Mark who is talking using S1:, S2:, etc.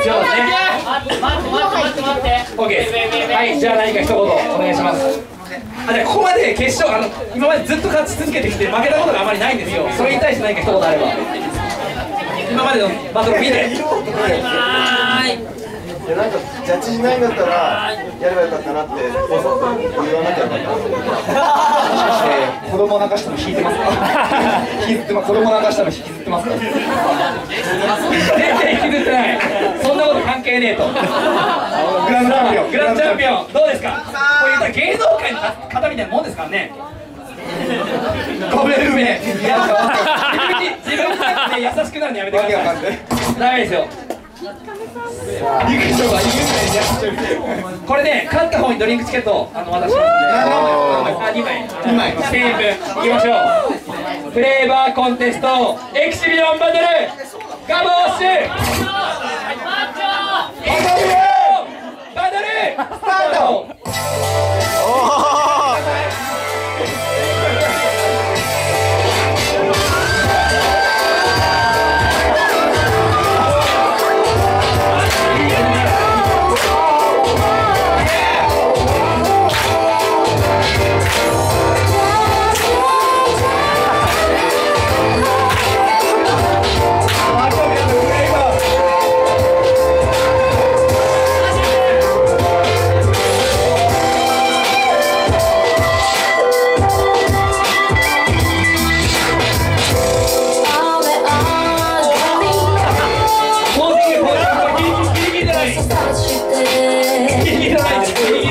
S1: 必要ですね。オッケー。はい、じゃあ何か一言お願いします。じゃあここまで決勝、今までずっと勝ち続けてきて負けたことがあまりないんですよ。それに対して何か一言あれば。今までのバトルを見て。
S2: いや、なんかジャッジしないんだったらやればよかったなって言わなきゃよかった。
S3: 子供泣かしても引いてますか？引きずってます。子供泣かしたの引きずってますか？
S1: 全然引きずってない。そんなこと関係ねえと。
S3: グランドチャンピオン。
S1: グランドチャンピオンどうですか？これ言ったら芸能界の方みたいなもんですからね。ごめんごめん。いや自分で優しくなるのやめてください。ダメですよ。これね、勝った方にドリンクチケットを渡しますんで。2枚1000円分いきましょう。フレーバーコンテストエキシビオンバトルガボッシュエキシビオンバトルスタート。ギリギリじゃない。